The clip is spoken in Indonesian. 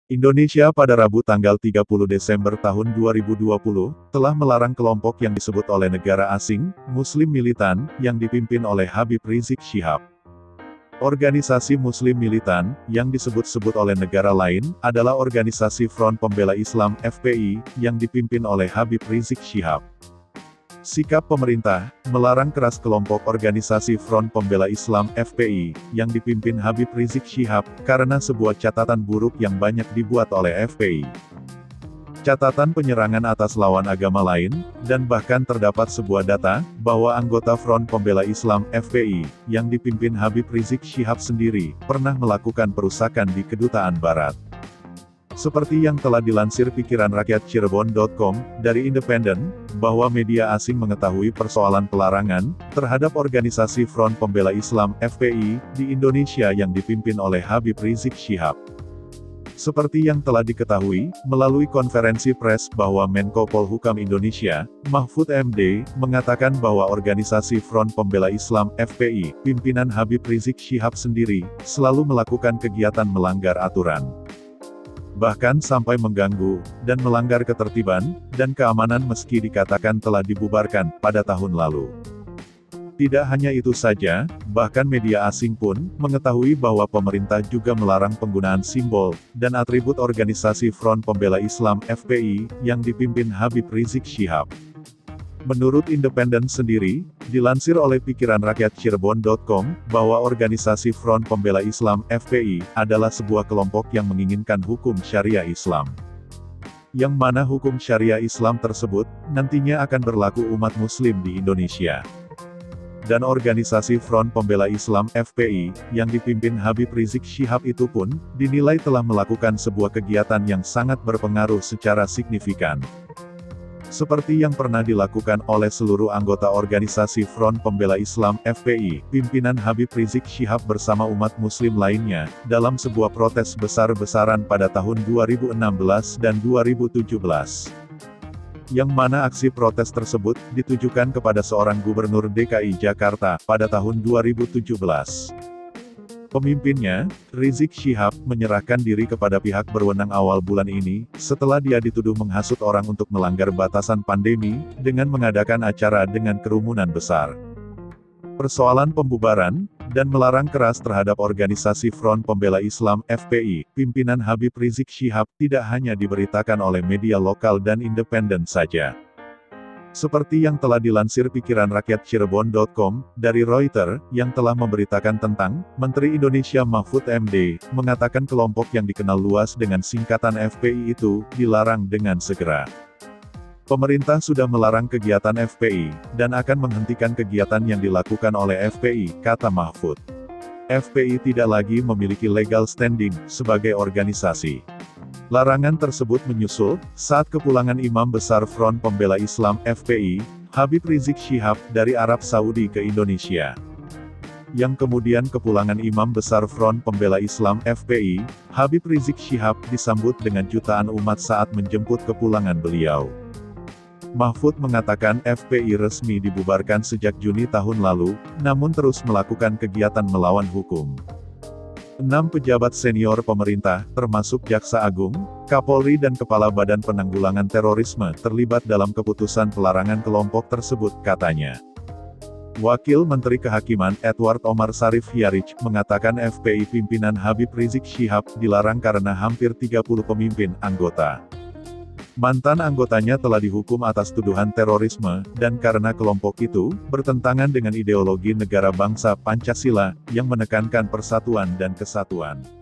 Indonesia pada Rabu tanggal 30 Desember tahun 2020, telah melarang kelompok yang disebut oleh negara asing, Muslim Militan, yang dipimpin oleh Habib Rizik Syihab. Organisasi Muslim Militan, yang disebut-sebut oleh negara lain, adalah Organisasi Front Pembela Islam (FPI), yang dipimpin oleh Habib Rizik Syihab. Sikap pemerintah, melarang keras kelompok organisasi Front Pembela Islam (FPI), yang dipimpin Habib Rizik Syihab, karena sebuah catatan buruk yang banyak dibuat oleh FPI. Catatan penyerangan atas lawan agama lain, dan bahkan terdapat sebuah data, bahwa anggota Front Pembela Islam (FPI), yang dipimpin Habib Rizik Syihab sendiri, pernah melakukan perusakan di Kedutaan Barat. Seperti yang telah dilansir pikiranrakyatcirebon.com, dari Independen, bahwa media asing mengetahui persoalan pelarangan, terhadap organisasi Front Pembela Islam (FPI), di Indonesia yang dipimpin oleh Habib Rizik Syihab. Seperti yang telah diketahui, melalui konferensi pers bahwa Menko Polhukam Indonesia, Mahfud MD, mengatakan bahwa organisasi Front Pembela Islam (FPI), pimpinan Habib Rizik Syihab sendiri, selalu melakukan kegiatan melanggar aturan. Bahkan sampai mengganggu, dan melanggar ketertiban, dan keamanan meski dikatakan telah dibubarkan, pada tahun lalu. Tidak hanya itu saja, bahkan media asing pun, mengetahui bahwa pemerintah juga melarang penggunaan simbol, dan atribut organisasi Front Pembela Islam (FPI), yang dipimpin Habib Rizik Syihab. Menurut Independen sendiri, dilansir oleh pikiranrakyatcirebon.com, bahwa organisasi Front Pembela Islam (FPI) adalah sebuah kelompok yang menginginkan hukum syariah Islam. Yang mana hukum syariah Islam tersebut, nantinya akan berlaku umat muslim di Indonesia. Dan organisasi Front Pembela Islam (FPI), yang dipimpin Habib Rizik Syihab itu pun, dinilai telah melakukan sebuah kegiatan yang sangat berpengaruh secara signifikan. Seperti yang pernah dilakukan oleh seluruh anggota organisasi Front Pembela Islam (FPI), pimpinan Habib Rizik Syihab bersama umat muslim lainnya, dalam sebuah protes besar-besaran pada tahun 2016 dan 2017. Yang mana aksi protes tersebut, ditujukan kepada seorang gubernur DKI Jakarta, pada tahun 2017. Pemimpinnya, Rizik Syihab, menyerahkan diri kepada pihak berwenang awal bulan ini, setelah dia dituduh menghasut orang untuk melanggar batasan pandemi, dengan mengadakan acara dengan kerumunan besar. Persoalan pembubaran, dan melarang keras terhadap organisasi Front Pembela Islam (FPI), pimpinan Habib Rizik Syihab, tidak hanya diberitakan oleh media lokal dan independen saja. Seperti yang telah dilansir pikiranrakyatcirebon.com, dari Reuters, yang telah memberitakan tentang, Menteri Indonesia Mahfud MD, mengatakan kelompok yang dikenal luas dengan singkatan FPI itu, dilarang dengan segera. Pemerintah sudah melarang kegiatan FPI, dan akan menghentikan kegiatan yang dilakukan oleh FPI, kata Mahfud. FPI tidak lagi memiliki legal standing, sebagai organisasi. Larangan tersebut menyusul, saat kepulangan Imam Besar Front Pembela Islam (FPI), Habib Rizik Syihab, dari Arab Saudi ke Indonesia. Yang kemudian kepulangan Imam Besar Front Pembela Islam (FPI), Habib Rizik Syihab, disambut dengan jutaan umat saat menjemput kepulangan beliau. Mahfud mengatakan FPI resmi dibubarkan sejak Juni tahun lalu, namun terus melakukan kegiatan melawan hukum. 6 pejabat senior pemerintah, termasuk Jaksa Agung, Kapolri dan Kepala Badan Penanggulangan Terorisme, terlibat dalam keputusan pelarangan kelompok tersebut, katanya. Wakil Menteri Kehakiman, Edward Omar Sharif Hiyarich, mengatakan FPI pimpinan Habib Rizik Syihab, dilarang karena hampir 30 pemimpin, anggota. Mantan anggotanya telah dihukum atas tuduhan terorisme, dan karena kelompok itu, bertentangan dengan ideologi negara bangsa Pancasila, yang menekankan persatuan dan kesatuan.